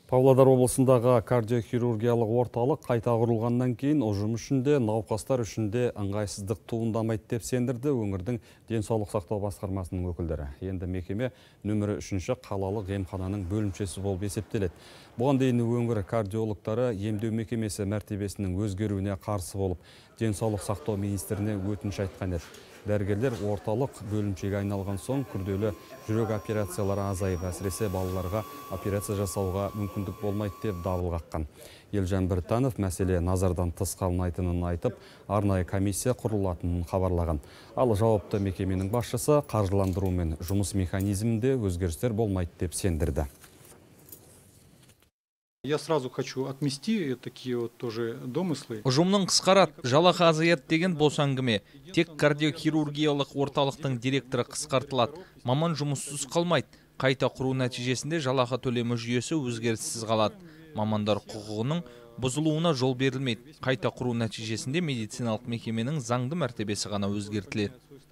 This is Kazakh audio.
Павлодар облысындағы кардиохирургиялық орталық қайта құрылғаннан кейін ұжым үшінде, науқастар үшінде ыңғайсыздық туындамайды деп сендірді өңірдің денсаулық сақтау басқармасының өкілдері. Енді мекеме нөмірі 3-ші қалалық емхананың бөлімшесі болып есептеледі. Бұған дейін өңір кардиологтары емдеу мекемесі мәртебесінің өзгеруіне қарсы болып, денсаулық сақтау министріне өтініш айтқан еді. Дәрігерлер орталық бөлімшеге айналған соң күрделі жүрек операциялары азайып, әсіресе балаларға операция жасауға мүмкіндік болмайды деп дабыл қаққан. Елжан Біртанов мәселе назардан тыс қалмайтынын айтып, арнайы комиссия құрылатынын хабарлаған. Ал жауапты мекеменің басшысы қаржыландыру мен жұмыс механизмінде өзгерістер болмайды деп сендірді. Я сразу хочу отмести такие вот тоже домыслы. Ұжымның қысқарат, жалақы азаят деген бос әңгіме. Тек кардиохирургиялық орталықтың директоры қысқартылады. Маман жұмыссыз қалмайды. Қайта құру нәтижесінде жалақы төлемі жүйесі өзгеріссіз қалады. Мамандар құқығының бұзылуына жол берілмейді. Қайта құру нәтижесінде медициналық мекеменің заңды мәртебесі ғана өзгертіледі.